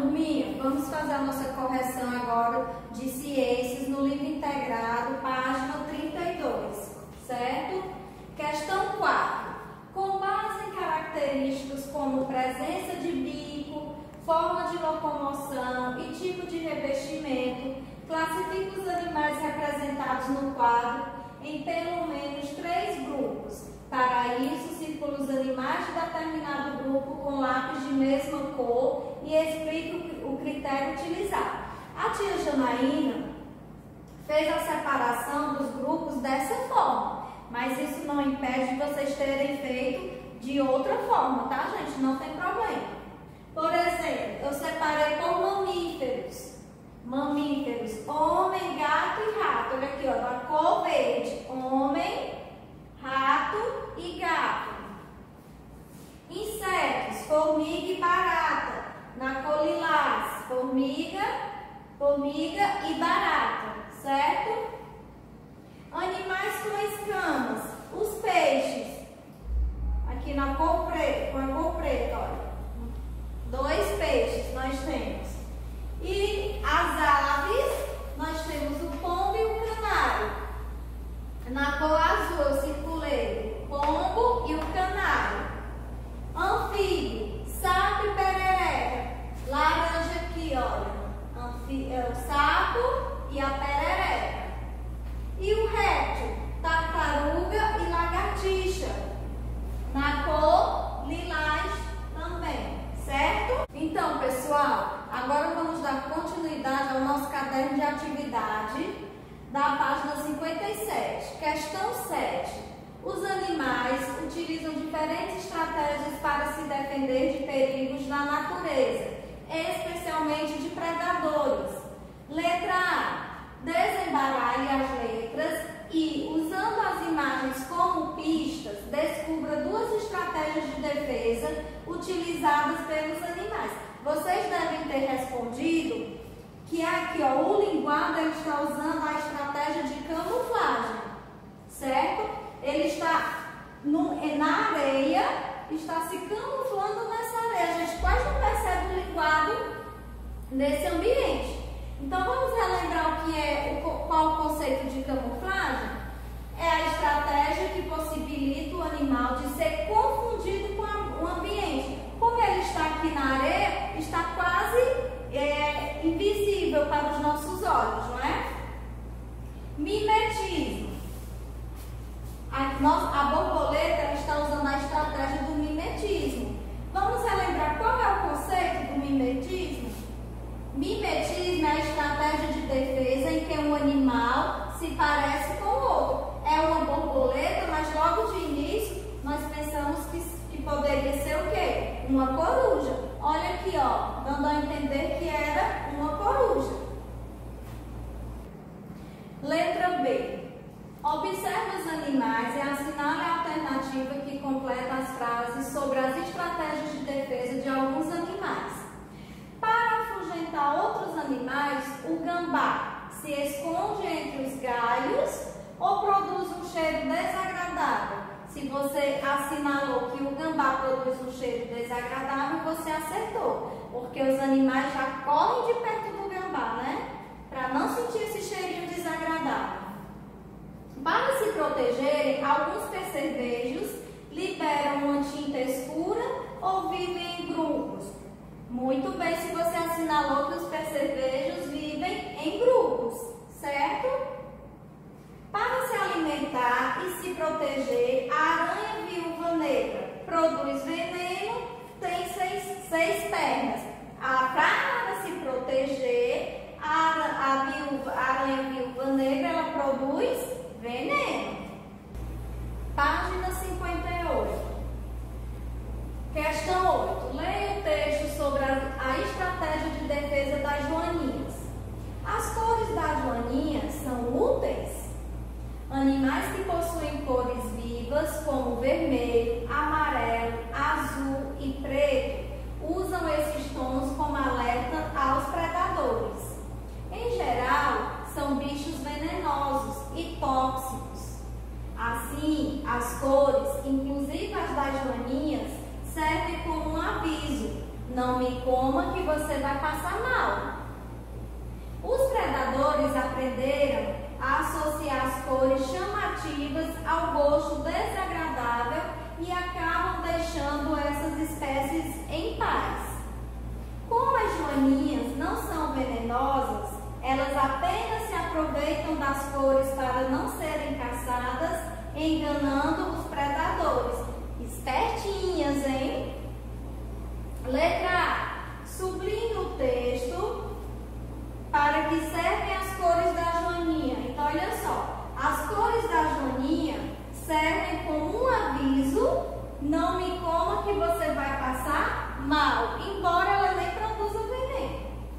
turminha, vamos fazer a nossa correção agora de ciências no livro integrado, página 32, certo? Questão 4. Com base em características como presença de bico, forma de locomoção e tipo de revestimento, classifica os animais representados no quadro em pelo menos 3 grupos. Para isso, circula os animais de determinado grupo com lápis de mesma cor e explica o critério utilizado. A tia Janaína fez a separação dos grupos dessa forma, mas isso não impede de vocês terem feito de outra forma, tá, gente? Não tem problema. Por exemplo, eu separei por mamíferos. Mamíferos, homem, gato e rato. Olha aqui, ó, da cor verde, homem, rato e gato. Insetos, formiga e barata. Na cor lilás, formiga e barata, certo? Animais com escamas, os peixes. Aqui na cor preta, com a cor preta, olha. 2 peixes nós temos. E as aves, nós temos o pombo e o canário. Na cor azul eu circulei o pombo e o canário. Anfíbio, sapo e perereca. Laranja aqui, olha. O sapo e a perereca. E o réptil, tartaruga e lagartixa. Na cor lilás também, certo? Então, pessoal, agora vamos dar continuidade ao nosso caderno de atividade da página 57. Questão 7. Os animais utilizam diferentes estratégias para se defender de perigos na natureza, especialmente de predadores. Letra A. Desembaralhe as letras e, usando as imagens como pistas, descubra 2 estratégias de defesa utilizadas pelos animais. Vocês devem ter respondido que aqui, ó, o linguado ele está usando a estratégia de camuflagem, certo? Ele está na areia, está se camuflando nessa areia. A gente quase não percebe o linguado nesse ambiente. Então, vamos relembrar o que é, qual o conceito de camuflagem? É a estratégia que possibilita o animal de ser confundido com o ambiente. Como ele está aqui na areia, está quase invisível para os nossos olhos, não é? Mimetismo. A borboleta está usando a estratégia do mimetismo. Vamos relembrar qual é o conceito do mimetismo? Mimetismo é a estratégia de defesa em que um animal se parece com o outro. É uma borboleta, mas logo de início nós pensamos que poderia ser o quê? Uma coruja. Olha aqui, ó, dando a entender que era uma coruja. Letra B. Observe os animais e assinale a alternativa que completa as frases sobre as estratégias de defesa de alguns animais. Para afugentar outros animais, o gambá se esconde entre os galhos ou produz um cheiro desagradável. Se você assinalou que o gambá produz um cheiro desagradável, você acertou, porque os animais já correm de perto do gambá, né? Para não sentir esse cheirinho desagradável. Para se protegerem, alguns percevejos liberam uma tinta escura ou vivem em grupos. Muito bem, se você assinalou que os percevejos vivem em grupos, certo? Para se alimentar e se proteger, a aranha viúva negra produz veneno, tem seis pernas. Para se proteger, a aranha viúva negra ela produz veneno. Página 58. Questão 8. Leia o texto sobre a estratégia você vai passar mal. Os predadores aprenderam a associar as cores chamativas ao gosto desagradável e acabam deixando essas espécies em paz. Como as joaninhas não são venenosas, elas apenas se aproveitam das cores para não serem caçadas, enganando os predadores. Espertinhas, hein? Letra A. Sublinhe o texto para que servem as cores da joaninha. Então, olha só. As cores da joaninha servem como um aviso: não me coma que você vai passar mal, embora ela nem produza veneno.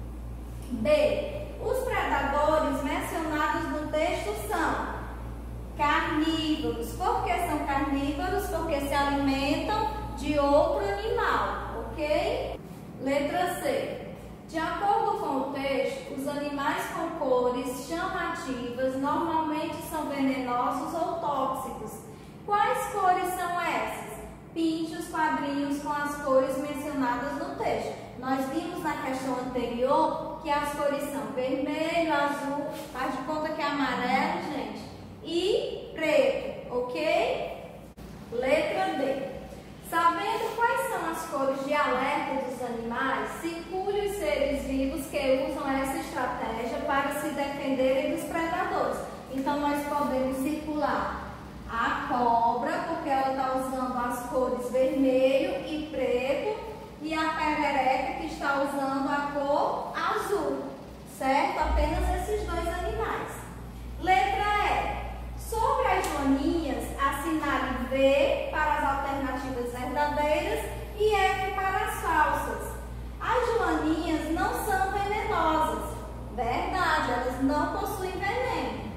B. Os predadores mencionados no texto são carnívoros. Por que são carnívoros? Porque se alimentam de outro animal, ok? Letra C. De acordo com o texto, os animais com cores chamativas normalmente são venenosos ou tóxicos. Quais cores são essas? Pinte os quadrinhos com as cores mencionadas no texto. Nós vimos na questão anterior que as cores são vermelho, azul, faz de conta que é amarelo, gente, e preto, ok? Letra D. Sabendo quais são as cores de alerta dos animais, circule os seres vivos que usam essa estratégia para se defenderem dos predadores. Então, nós podemos circular a cobra, porque ela está usando as cores vermelho e preto, e a perereca, que está usando a cor azul, certo? Apenas esses dois animais. Letra E. Sobre as joaninhas, assinale V para as alternativas verdadeiras e F para as falsas. As joaninhas não são venenosas. Verdade, elas não possuem veneno.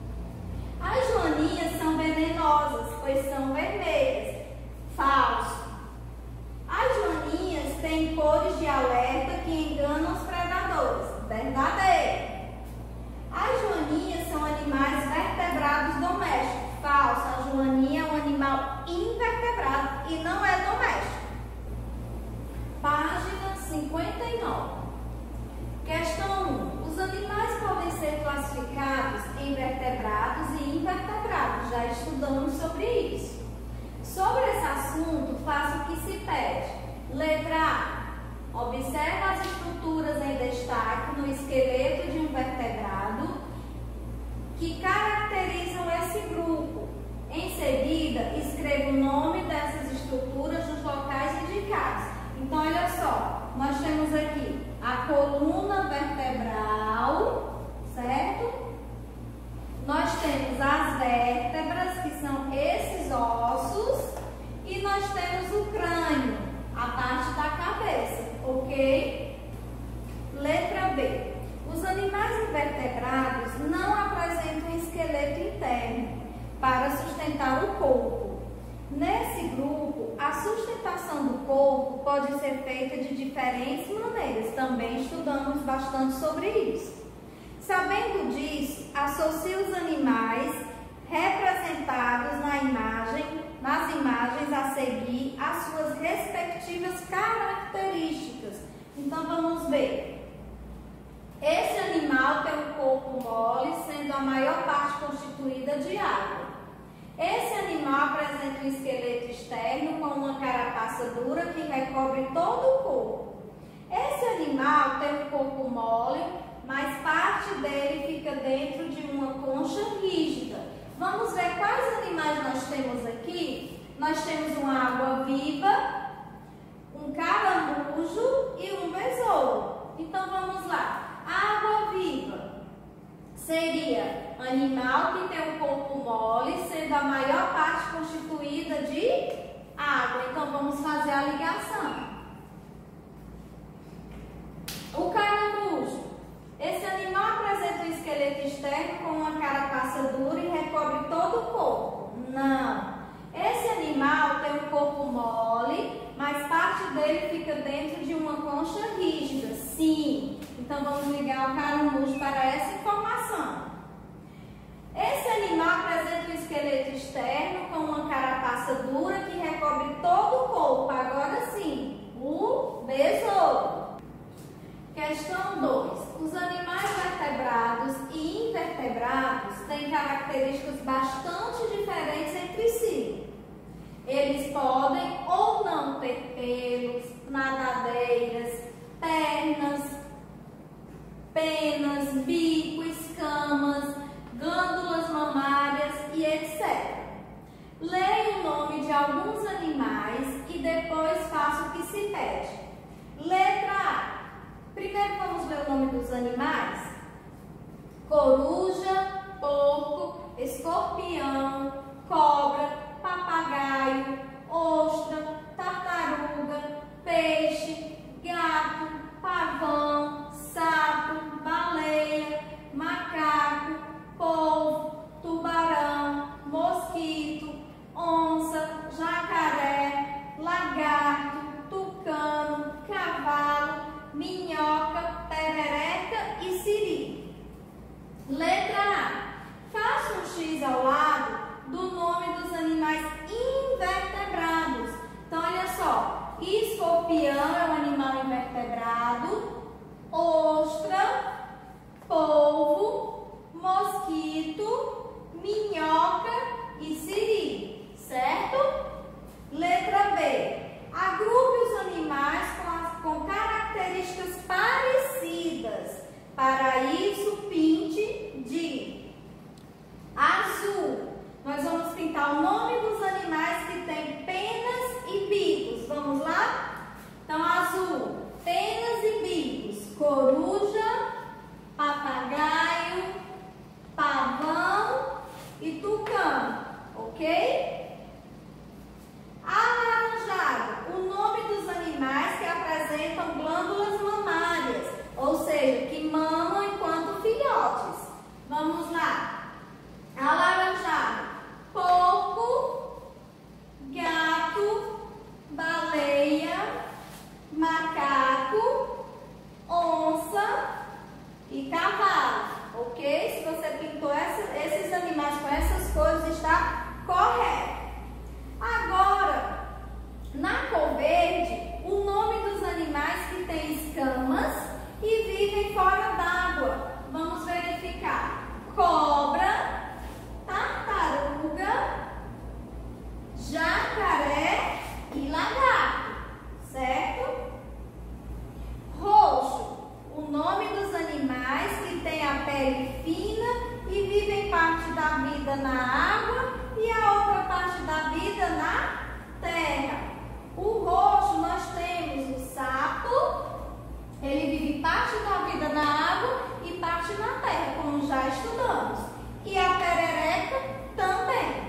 As joaninhas são venenosas, pois são vermelhas. Falso. As joaninhas têm cores de alerta que enganam os predadores. Verdadeiro. As joaninhas são animais vertebrados domésticos. Falso. A joaninha é um animal invertebrado e não é doméstico. Página 59. Questão 1. Os animais podem ser classificados em vertebrados e invertebrados. Já estudamos sobre isso. Sobre esse assunto, faça o que se pede. Letra A. Observe as estruturas em destaque no esqueleto de um vertebrado que caracterizam esse grupo. Em seguida, escreva o nome dessas estruturas nos locais indicados. Então, olha só, nós temos aqui a coluna vertebral, certo? Nós temos as vértebras, que são esses ossos, e nós temos o crânio, a parte da cabeça, ok? Letra B. Os animais invertebrados não apresentam esqueleto interno para sustentar o corpo. Nesse grupo, a sustentação do corpo pode ser feita de diferentes maneiras. Também estudamos bastante sobre isso. Sabendo disso, associe os animais representados nas imagens a seguir as suas respectivas características. Então, vamos ver. Esse animal tem um corpo mole, sendo a maior parte constituída de água. Esse animal apresenta um esqueleto externo com uma carapaça dura que recobre todo o corpo. Esse animal tem um corpo mole, mas parte dele fica dentro de uma concha rígida. Vamos ver quais animais nós temos aqui. Nós temos uma água-viva, um caramujo e um besouro. Então, vamos lá. A água-viva seria animal que tem um corpo mole, sendo a maior parte constituída de água. Então, vamos fazer a ligação. O caramujo. Esse animal apresenta um esqueleto externo com uma carapaça dura e recobre todo o corpo. Não. Esse animal tem um corpo mole, mas parte dele fica dentro de uma concha rígida. Sim. Então, vamos ligar o caramujo para essa informação. Esse animal apresenta um esqueleto externo com uma carapaça dura que recobre todo o corpo. Agora sim, o besouro. Questão 2. Os animais vertebrados e invertebrados têm características bastante diferentes entre si. Eles podem ou não ter pelos, nadadeiras, penas, bico, escamas, glândulas mamárias e etc. Leia o nome de alguns animais e depois faça o que se pede. Letra A. Primeiro vamos ver o nome dos animais. Coruja, porco, escorpião, cobra, papagaio, ostra, tartaruga, peixe, gato, pavão, sapo, baleia, macaco, polvo, tubarão, mosquito, onça, jacaré, lagarto, tucano, cavalo, minhoca, perereca e siri. Letra A. Faça um X ao lado do nome dos animais invertebrados. Então, olha só. Escorpião é um animal invertebrado. Ostra, polvo, mosquito, minhoca e siri. Certo? Letra B. Agrupe os animais com características parecidas. Para isso, pinte de azul. Nós vamos pintar o nome dos animais que têm penas e bicos. Vamos lá? Então, azul, penas e bicos. Coruja, papagaio, pavão e tucano. Ok? Alaranjado, o nome dos animais que apresentam glândulas mamárias, ou seja, que mamam enquanto filhotes. Vamos lá. Alaranjado, porco, gato, baleia, macaco, onça e cavalo. Ok? Se você pintou esses animais com essas cores, está correto. Agora, na cor verde, o nome dos animais que têm escamas e vivem fora d'água. Vamos verificar. Cobra, tartaruga, jacaré e lagarto. Certo? Roxo, o nome dos animais que têm a pele fina e vivem parte da vida na água e a outra parte da vida na terra. O roxo nós temos o sapo, ele vive parte da vida na água e parte na terra, como já estudamos. E a perereca também.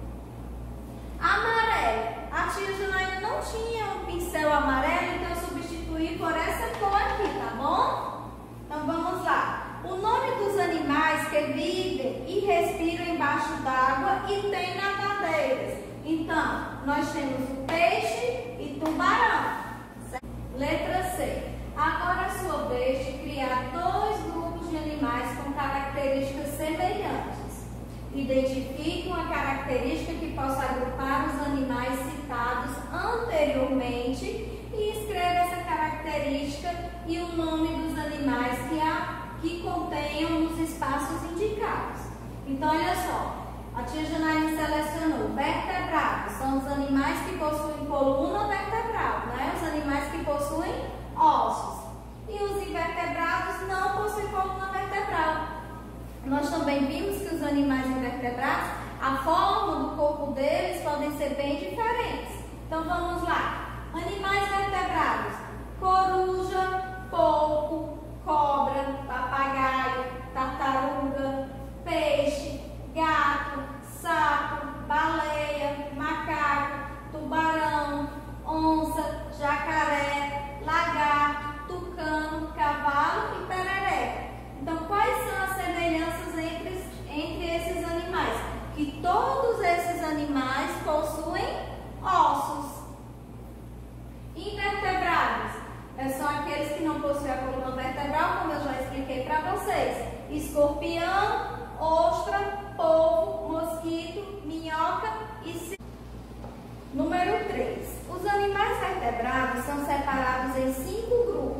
Amarelo. A tia Janaína não tinha um pincel amarelo, então eu substituí por essa cor aqui, tá bom? Então vamos lá. O nome dos animais que vivem e respiram embaixo d'água e têm nadadeiras. Então, nós temos o peixe e tubarão. Letra C. Agora é sua vez de criar dois grupos de animais com características semelhantes. Identifique uma característica que possa agrupar os animais citados anteriormente e escreva essa característica e o nome dos animais que contenham nos espaços indicados. Então, olha só, a tia Janaína selecionou vertebrados, são os animais que possuem coluna vertebral, né? Os animais que possuem ossos. E os invertebrados não possuem coluna vertebral. Nós também vimos que os animais invertebrados, a forma do corpo deles podem ser bem diferentes. Então, vamos lá. Animais vertebrados: coruja, porco, cobra, papagaio, tartaruga, peixe, gato, sapo, baleia, macaco, tubarão, onça, jacaré, lagarto, tucano, cavalo e perereca. Então, quais são as semelhanças entre esses animais? Que todos esses animais possuem ossos. Invertebrados são aqueles que não possuem a coluna vertebral, como eu já expliquei para vocês. Escorpião, ostra, polvo, mosquito, minhoca e siri. Número 3. Os animais vertebrados são separados em 5 grupos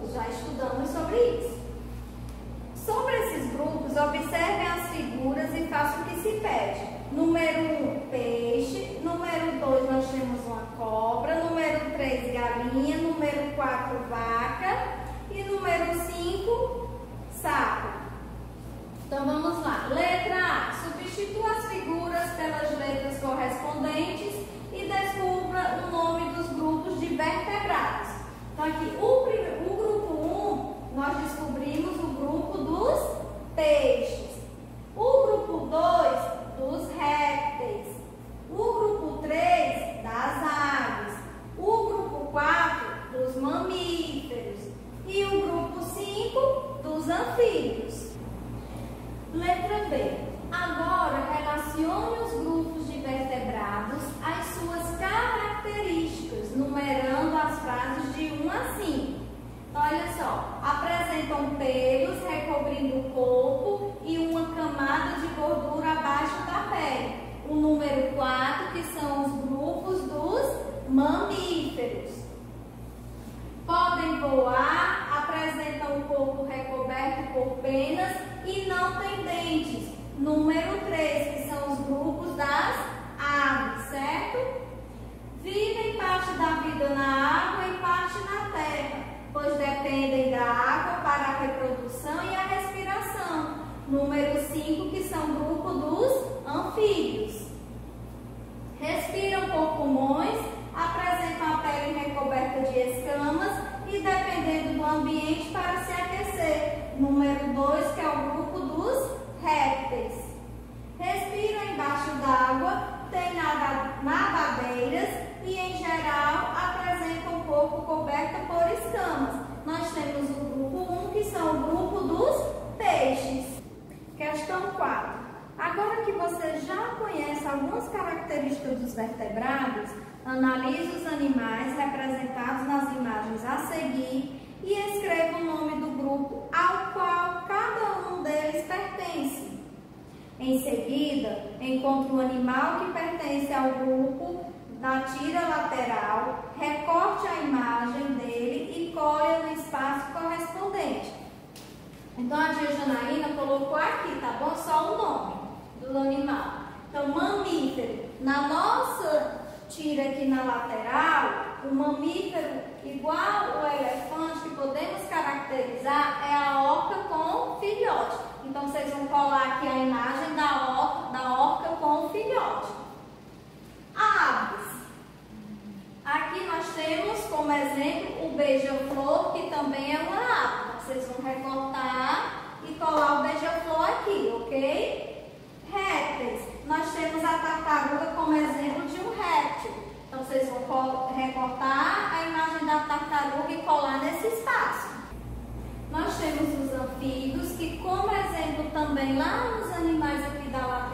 grupos, já estudamos sobre isso. Sobre esses grupos, observem as figuras e façam o que se pede. Número 1, peixe. Número 2, nós temos uma cobra. Número 3, galinha. Número 4, vaca. E número 5, sapo. Então vamos lá. Letra A. Substitua as figuras pelas letras correspondentes e descubra o nome dos grupos de vertebrados. Então aqui, o grupo 1, nós descobrimos o grupo dos peixes. O grupo 2, dos répteis. O grupo 3, das aves. O grupo 4, dos mamíferos. E o grupo 5, dos anfíbios. Letra B. Agora, relacione os grupos de vertebrados às suas características, numerando as frases de 1 a 5. Então, olha só. Apresentam pelos recobrindo o corpo e uma camada de gordura abaixo da pele. O número 4, que são os grupos dos mamíferos. Podem voar, apresentam o corpo recoberto por penas e não têm dentes. Número 3, que são os grupos das aves, certo? Vivem parte da vida na água e parte na terra, pois dependem da água para a reprodução e a respiração. Número 5, que são o grupo dos anfíbios. Respiram por pulmões, apresentam a pele recoberta de escamas e dependendo do ambiente para se aquecer. Número 2, que é o grupo dos répteis. Respiram embaixo d'água, têm nadadeiras e, em geral, apresentam o corpo coberto por escamas. Nós temos o grupo 1, que são o grupo dos peixes. Questão 4. Agora que você já conhece algumas características dos vertebrados, analise os animais representados nas imagens a seguir e escreva o nome do grupo ao qual cada um deles pertence. Em seguida, encontre um animal que pertence ao grupo na tira lateral, recorte a imagem dele e colhe no espaço correspondente. Então, a tia Janaína colocou aqui, tá bom? Só o nome do animal. Então, mamífero. Na nossa tira aqui na lateral, o mamífero, igual o elefante, que podemos caracterizar, é a orca com filhote. Então, vocês vão colar aqui a imagem da orca com o filhote. Aves. Aqui nós temos como exemplo o beija-flor, que também é uma ave. Vocês vão recortar e colar o beija-flor aqui, ok? Répteis. Nós temos a tartaruga como exemplo de um réptil. Então, vocês vão recortar a imagem da tartaruga e colar nesse espaço. Nós temos os anfíbios, que como exemplo também lá nos animais aqui da lateral,